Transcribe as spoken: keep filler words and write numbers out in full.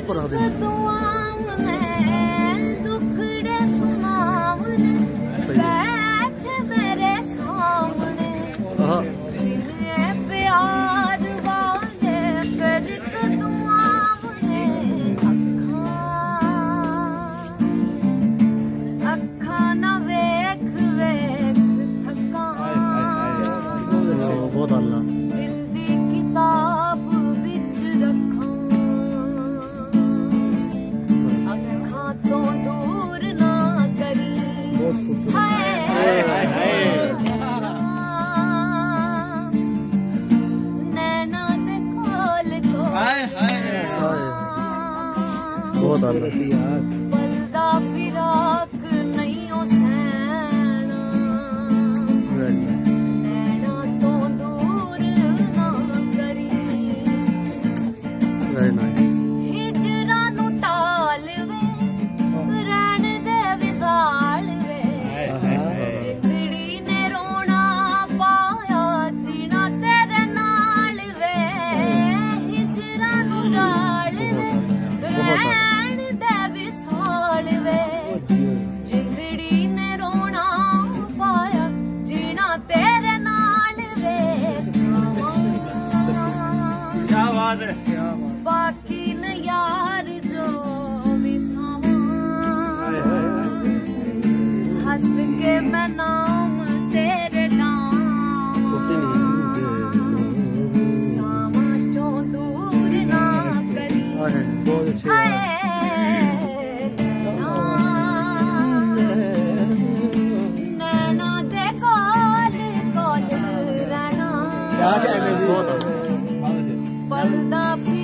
ऊपर आ दे दुखड़े सुनावने बैठ मेरे सामने प्यार वाले फिर दुआवने अखा अखा ना वेख वेख थका बहुत अल्लाह दिल दी किताब विच रखा अखा तो दूर ना करी हाय नैना दे खोल को बहुत अल्लाह बलदा फिराक नहीं ओ सैना नैना तो दूर ना करी हिजरा नू टाल वे रहन दे विसाल वे जिंदड़ी ने रोना पाया जीना तेरे नाल वे हिजरा नू टाल वे रहन दे विसाल वे जिंदड़ी ने रोना पाया जीना तेरे नाल वे क्या बात है बाकी न यार जो भी सामान हंस के मैं नाम तेरे नाम सामा चो दूर ना करी बहुत अच्छी हाय नैना दे कोल कोल रहना बहुत बलदा